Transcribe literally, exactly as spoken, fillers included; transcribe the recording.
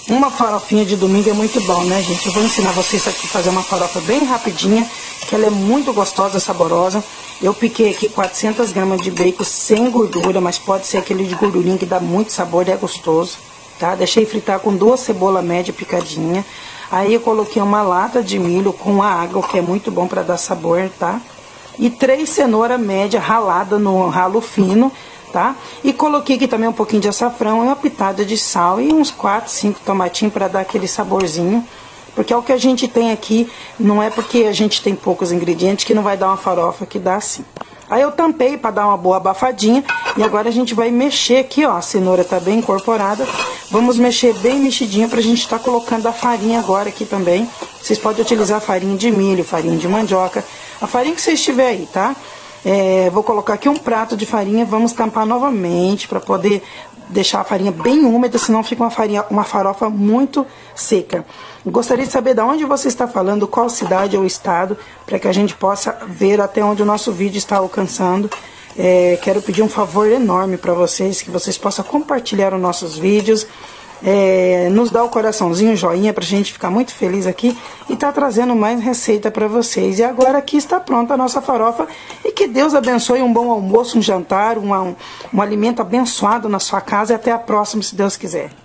Uma farofinha de domingo é muito bom, né, gente? Eu vou ensinar vocês aqui a fazer uma farofa bem rapidinha, que ela é muito gostosa, saborosa. Eu piquei aqui quatrocentas gramas de bacon sem gordura, mas pode ser aquele de gordurinha que dá muito sabor e é gostoso, tá? Deixei fritar com duas cebolas médias picadinha. Aí eu coloquei uma lata de milho com a água, que é muito bom para dar sabor, tá? E três cenouras médias raladas no ralo fino, tá? E coloquei aqui também um pouquinho de açafrão e uma pitada de sal e uns quatro, cinco tomatinhos para dar aquele saborzinho. Porque é o que a gente tem aqui, não é porque a gente tem poucos ingredientes que não vai dar uma farofa que dá assim. Aí eu tampei para dar uma boa abafadinha e agora a gente vai mexer aqui, ó, a cenoura tá bem incorporada. Vamos mexer bem mexidinho pra gente estar tá colocando a farinha agora aqui também. Vocês podem utilizar farinha de milho, farinha de mandioca, a farinha que vocês tiverem aí, tá? É, vou colocar aqui um prato de farinha, vamos tampar novamente para poder deixar a farinha bem úmida, senão fica uma, farinha, uma farofa muito seca. Gostaria de saber de onde você está falando, qual cidade ou estado, para que a gente possa ver até onde o nosso vídeo está alcançando. É, quero pedir um favor enorme para vocês, que vocês possam compartilhar os nossos vídeos, é, nos dar o coraçãozinho, joinha, para a gente ficar muito feliz aqui e tá trazendo mais receita para vocês. E agora aqui está pronta a nossa farofa e que Deus abençoe um bom almoço, um jantar, um, um, um alimento abençoado na sua casa e até a próxima, se Deus quiser.